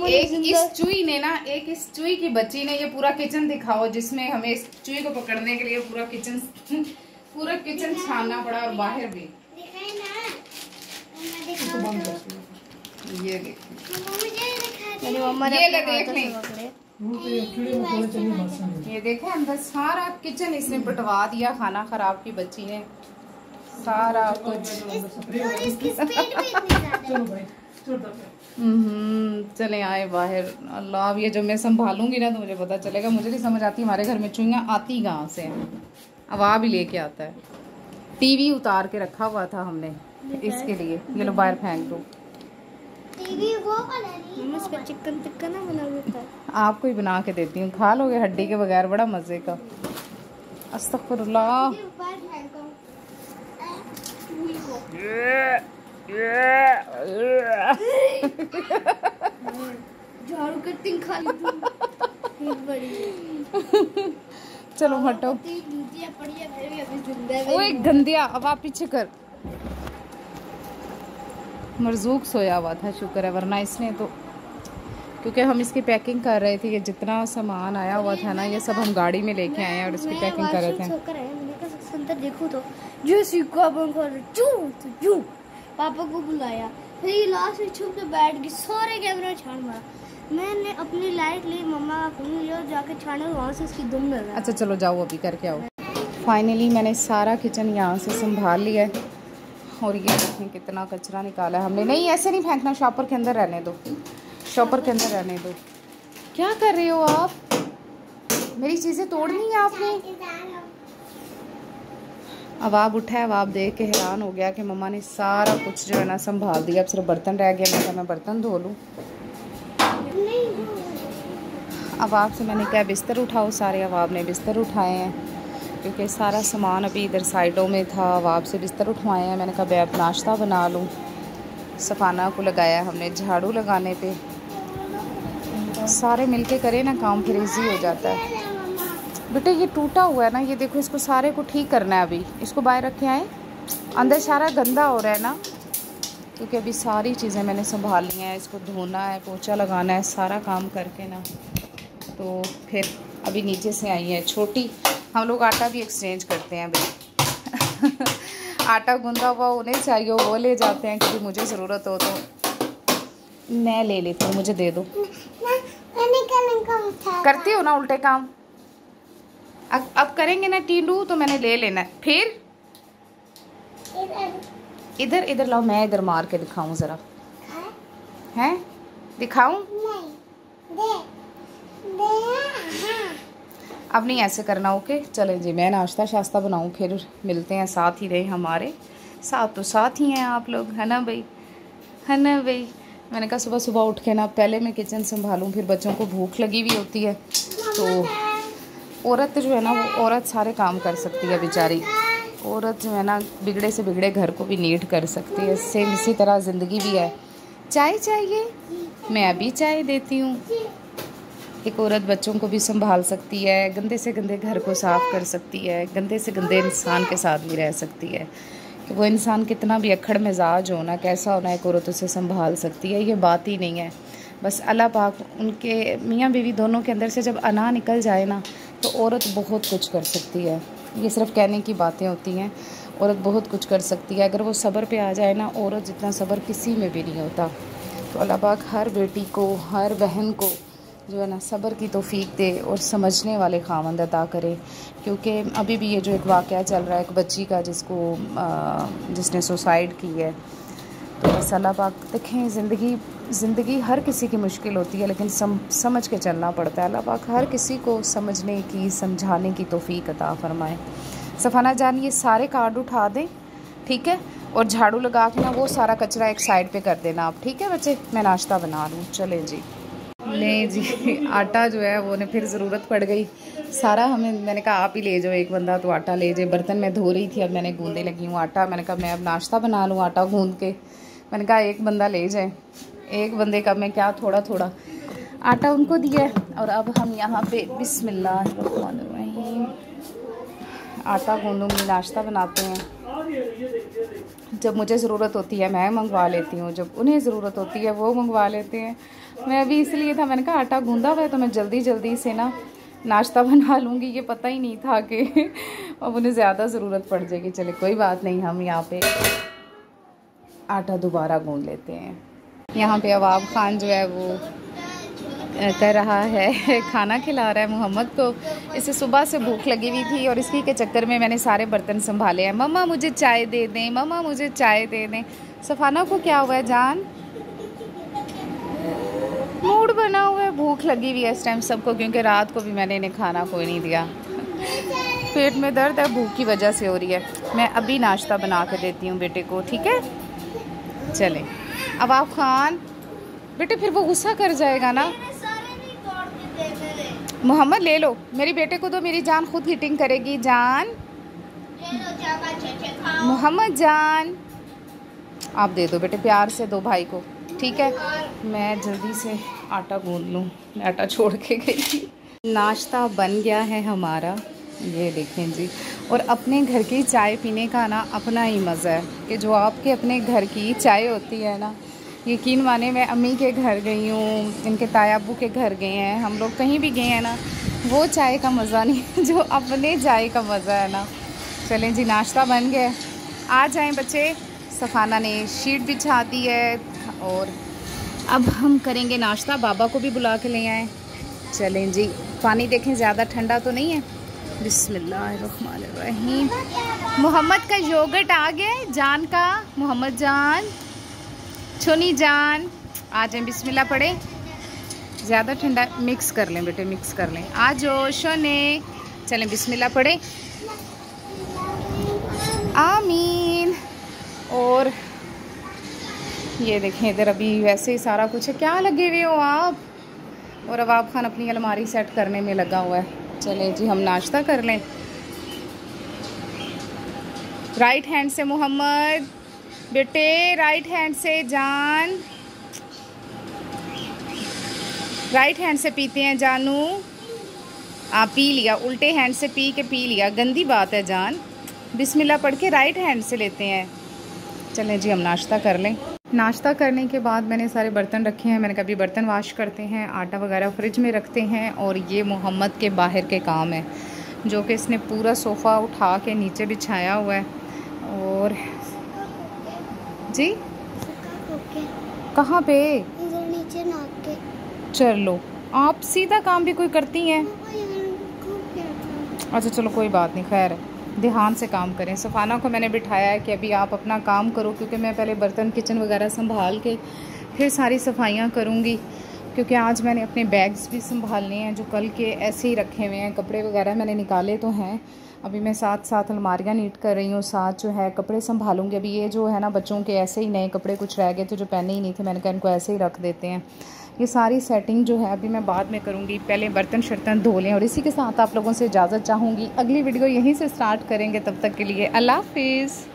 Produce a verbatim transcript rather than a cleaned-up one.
एक इस चूई ने ना एक इस चूई की बच्ची ने ये पूरा किचन दिखाओ, जिसमें हमें इस चूई को पकड़ने के लिए पूरा किचन पूरा किचन छानना पड़ा और बाहर भी। ये ये ले देख लें, ये देखे अंदर सारा किचन इसने पिटवा दिया, खाना खराब की बच्ची ने सारा कुछ। हम्म चले आए बाहर। अल्लाह, अब ये जब मैं संभालूंगी ना तो मुझे पता चलेगा। मुझे नहीं समझ आती हमारे घर में चुईयां आती कहाँ से हैं। अब आ भी लेके आता है। टीवी उतार के रखा हुआ था हमने इसके लिए। ये लो बाहर फेंक दो। टीवी वो वाला चिकन टिक्का ना बना देता है। आपको ही बना के देती हूँ, खा लोगे हड्डी के बगैर, बड़ा मजे का। अस्तगफुरुल्लाह। झाड़ू कटिंग खा ली चलो हटो। ओए गंदिया, अब आप पीछे कर। मरजूक सोया हुआ था, शुक्र है, वरना इसने तो, क्योंकि हम इसकी पैकिंग कर रहे थे। ये जितना सामान आया हुआ था ना, ये सब हम गाड़ी में लेके आए हैं और इसकी पैकिंग कर रहे थे। देखो तो जो सीखा जो पापा को बुलाया, फिर लास्ट में छुप के बैठ गई, सारे कैमरे छान मारा। मैंने अपनी लाइट ली, मम्मा का फोन लिया, जाके छाने, वहाँ से इसकी दुम लगा। अच्छा चलो जाओ, अभी करके आओ। फाइनली मैंने सारा किचन यहाँ से संभाल लिया है। और ये देखें कितना कचरा निकाला है हमने। नहीं ऐसे नहीं फेंकना, शॉपर के अंदर रहने दो, शॉपर के अंदर रहने दो। क्या कर रहे हो आप? मेरी चीज़ें तोड़नी है आपने। अब आप उठा है, अब आप देख के हैरान हो गया कि मम्मा ने सारा कुछ जो है ना संभाल दिया। अब सिर्फ बर्तन रह गया। मैं मैं बर्तन धो लूँ। अब आपसे मैंने कहा बिस्तर उठाओ सारे। अब आपने बिस्तर उठाए हैं, क्योंकि सारा सामान अभी इधर साइडों में था। अब आपसे बिस्तर उठवाए हैं। मैंने कहा मैं अब नाश्ता बना लूँ। सफाना को लगाया हमने झाड़ू लगाने पे। सारे मिलके करें ना काम, फिर इजी हो जाता है। बेटे ये टूटा हुआ है ना, ये देखो, इसको सारे को ठीक करना है। अभी इसको बाहर रखे आए, अंदर सारा गंदा हो रहा है ना, क्योंकि अभी सारी चीज़ें मैंने संभाल ली हैं। इसको धोना है, पोछा लगाना है, सारा काम करके ना, तो फिर अभी नीचे से आई है छोटी। हम लोग आटा भी एक्सचेंज करते हैं भाई। आटा गूंदा हुआ उन्हें चाहिए, वो ले जाते हैं। क्योंकि मुझे ज़रूरत हो तो मैं ले लेती हूँ, मुझे दे दो। करती हो ना उल्टे काम। अब अब करेंगे ना टीनू, तो मैंने ले लेना है। फिर इधर इधर लाओ, मैं इधर मार के दिखाऊं जरा। हैं दिखाऊं? अब नहीं ऐसे करना। ओके चलें जी, मैं नाश्ता शास्ता बनाऊं, फिर मिलते हैं। साथ ही रहे हमारे साथ, तो साथ ही हैं आप लोग, है ना भाई, है ना भाई। मैंने कहा सुबह सुबह उठ के ना पहले मैं किचन संभालूं, फिर बच्चों को भूख लगी हुई होती है। तो औरत जो है ना, वो औरत सारे काम कर सकती है बेचारी। औरत जो है ना, बिगड़े से बिगड़े घर को भी नीट कर सकती है। सेम इसी तरह ज़िंदगी भी है। चाय चाहिए, मैं अभी चाय देती हूँ। एक औरत बच्चों को भी संभाल सकती है, गंदे से गंदे घर को साफ़ कर सकती है, गंदे से गंदे इंसान के साथ भी रह सकती है। कि वो इंसान कितना भी अक्खड़ मिजाज हो ना, कैसा होना, एक औरत उसे संभाल सकती है। ये बात ही नहीं है। बस अल्लाह पाक उनके मियाँ बीवी दोनों के अंदर से जब अना निकल जाए ना, तो औरत बहुत कुछ कर सकती है। ये सिर्फ कहने की बातें होती हैं। औरत बहुत कुछ कर सकती है अगर वो सब्र पे आ जाए ना। औरत जितना सब्र किसी में भी नहीं होता। तो अल्लाह पाक हर बेटी को, हर बहन को जो है ना सब्र की तौफीक दे और समझने वाले खामंद अता करे। क्योंकि अभी भी ये जो एक वाक़या चल रहा है एक बच्ची का, जिसको जिसने सुसाइड की है, तो बस अल्लाह पाक देखें, ज़िंदगी ज़िंदगी हर किसी की मुश्किल होती है, लेकिन सम, समझ के चलना पड़ता है। अल्लाह पाक हर किसी को समझने की, समझाने की तौफीक अता फरमाए। सफ़ाना जान ये सारे कार्ड उठा दें, ठीक है, और झाड़ू लगा के ना वो सारा कचरा एक साइड पे कर देना आप, ठीक है बच्चे। मैं नाश्ता बना लूँ, चले जी। ले जी, आटा जो है वो ने फिर ज़रूरत पड़ गई सारा हमें। मैंने कहा आप ही ले जाओ, एक बंदा तो आटा ले जाए। बर्तन मैं धो रही थी, अब मैंने गूंदे लगी हूँ आटा। मैंने कहा मैं अब नाश्ता बना लूँ आटा गूंद के। मैंने कहा एक बंदा ले जाए, एक बंदे का मैं क्या थोड़ा थोड़ा आटा उनको दिया। और अब हम यहाँ पे बिस्मिल्लाहिर्रहमानिर्रहीम आटा गूंदूँगी, नाश्ता बनाते हैं। जब मुझे ज़रूरत होती है मैं मंगवा लेती हूँ, जब उन्हें ज़रूरत होती है वो मंगवा लेते हैं। मैं अभी इसलिए था, मैंने कहा आटा गूंदा हुआ है तो मैं जल्दी जल्दी से ना नाश्ता बना लूँगी। ये पता ही नहीं था कि अब उन्हें ज़्यादा ज़रूरत पड़ जाएगी। चले कोई बात नहीं, हम यहाँ पे आटा दोबारा गूंद लेते हैं। यहाँ पे अवाब खान जो है वो कर रहा है, खाना खिला रहा है मोहम्मद को। इसे सुबह से भूख लगी हुई थी और इसी के चक्कर में मैंने सारे बर्तन संभाले हैं। मम्मा मुझे चाय दे दें, मम्मा मुझे चाय दे दें। सफाना को क्या हुआ है जान? मूड बना हुआ है, भूख लगी हुई है इस टाइम सबको, क्योंकि रात को भी मैंने इन्हें खाना कोई नहीं दिया। पेट में दर्द है, भूख की वजह से हो रही है। मैं अभी नाश्ता बना कर देती हूँ बेटे को, ठीक है? चलें। अवाब खान बेटे फिर वो गुस्सा कर जाएगा ना। मोहम्मद ले लो, मेरी बेटे को दो, मेरी जान खुद हीटिंग करेगी। जान, मोहम्मद जान, आप दे दो बेटे, प्यार से दो भाई को, ठीक है? मैं जल्दी से आटा गूंद लूँ, आटा छोड़ के गई थी। नाश्ता बन गया है हमारा, ये देखें जी। और अपने घर की चाय पीने का ना अपना ही मज़ा है, कि जो आपके अपने घर की चाय होती है ना, यकीन माने मैं अम्मी के घर गई हूँ, इनके तायाबू के घर गए हैं, हम लोग कहीं भी गए हैं ना, वो चाय का मज़ा नहीं जो अपने चाय का मज़ा है ना। चलें जी, नाश्ता बन गया, आ जाएं बच्चे। सफाना ने शीट बिछा दी है और अब हम करेंगे नाश्ता। बाबा को भी बुला के ले आए। चलें जी, पानी देखें ज़्यादा ठंडा तो नहीं है। बिस्मिल्लाहिर्रहमानिर्रहीम। मोहम्मद का योगर्ट आ गया है, जान का, मोहम्मद जान, छोनी जान, आ जाएं, बिस्मिल्लाह पढ़े। ज़्यादा ठंडा, मिक्स कर लें बेटे, मिक्स कर लें। आ जाओ शोने, चलें बिस्मिल्लाह पढ़े। आमीन। और ये देखें इधर अभी वैसे ही सारा कुछ है। क्या लगे हुए हो आप? और अवाब खान अपनी अलमारी सेट करने में लगा हुआ है। चले जी, हम नाश्ता कर लें। राइट हैंड से मोहम्मद बेटे, राइट हैंड से जान, राइट हैंड से पीते हैं जानू। आप पी लिया, उल्टे हैंड से पी के पी लिया, गंदी बात है जान। बिस्मिल्लाह पढ़ के राइट हैंड से लेते हैं। चलें जी, हम नाश्ता कर लें। नाश्ता करने के बाद मैंने सारे बर्तन रखे हैं। मैंने कभी बर्तन वाश करते हैं, आटा वगैरह फ्रिज में रखते हैं। और ये मोहम्मद के बाहर के काम है, जो कि इसने पूरा सोफ़ा उठा के नीचे बिछाया हुआ है। और जी कहाँ पे? इधर नीचे नाक के। चलो, आप सीधा काम भी कोई करती हैं? अच्छा चलो कोई बात नहीं, खैर ध्यान से काम करें। सफाना को मैंने बिठाया है कि अभी आप अपना काम करो, क्योंकि मैं पहले बर्तन किचन वगैरह संभाल के फिर सारी सफाइयाँ करूँगी। क्योंकि आज मैंने अपने बैग्स भी संभालने हैं जो कल के ऐसे ही रखे हुए हैं। कपड़े वगैरह मैंने निकाले तो हैं, अभी मैं साथ साथ अलमारियाँ नीट कर रही हूँ, साथ जो है कपड़े संभालूँगी। अभी ये जो है ना बच्चों के ऐसे ही नए कपड़े कुछ रह गए थे जो पहने ही नहीं थे, मैंने कहा इनको ऐसे ही रख देते हैं। ये सारी सेटिंग जो है अभी मैं बाद में करूँगी, पहले बर्तन शर्तन धो लें। और इसी के साथ आप लोगों से इजाज़त चाहूँगी, अगली वीडियो यहीं से स्टार्ट करेंगे। तब तक के लिए अल्लाह हाफिज़।